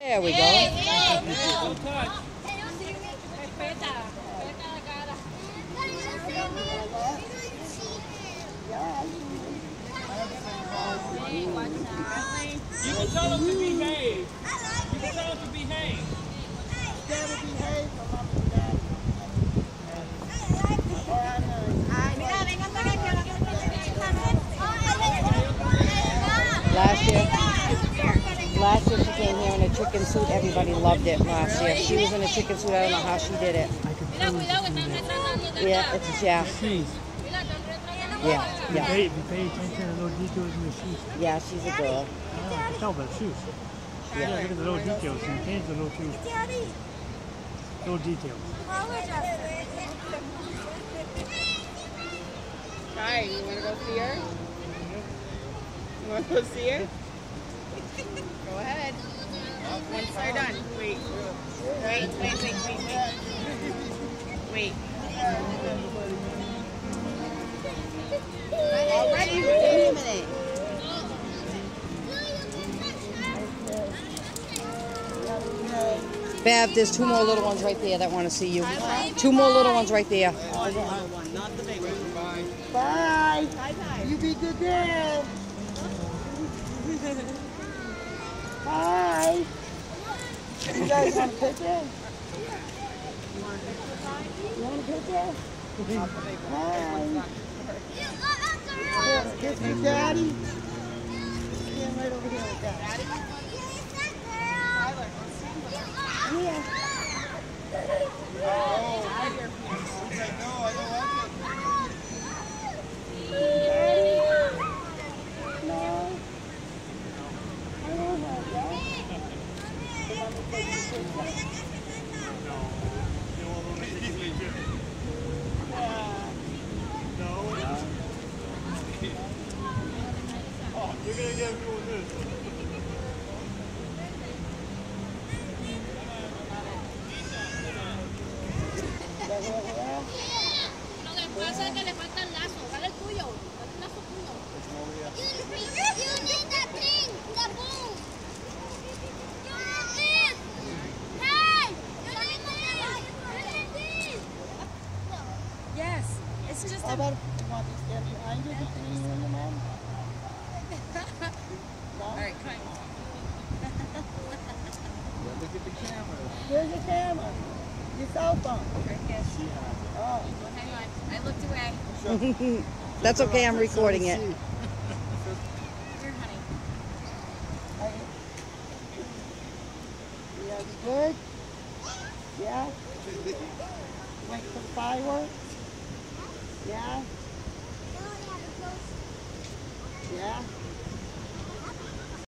There we go. Don't touch. You can tell them to behave. You can tell them to behave. Daddy behave for mommy and daddy. Last year she came here in a chicken suit. Everybody loved it last year. She was in a chicken suit. I don't know how she did it. Yeah, it's yeah. Yeah, yeah. You pay attention to the little details in the shoes. Yeah, she's a girl. I can tell by the shoes. Yeah, look at the little details. And change the little shoes. Little details. Hi, you want to go see her? You want to go see her? Go ahead. Once they're done. Wait. Wait. Already? Wait a minute. Bev, there's two more little ones right there that want to see you. Two more little ones right there. Not the big one. Bye. Bye. You be good girl. Bye. You guys want a picture? You want a picture? Bye. Kiss me, Daddy. Stand right over here with Daddy. Yeah. Oh, I don't like it. No. I don't have that. Oh, you're going to get me with this. Lo que pasa es que le falta el lazo. Dale el tuyo. Dale el lazo tuyo. You need that thing. The boom. You need this. Hey. You need this. Yes. It's just How about if you want to stand behind you between you and your mom? No? All right, come on. Look at the camera. Where's your camera? Your cell phone. Right here. Oh. Well, hang on. I looked away. That's okay, I'm recording it. Here, honey. Yeah, it's good? Yeah? Wait for fireworks? Yeah? Yeah?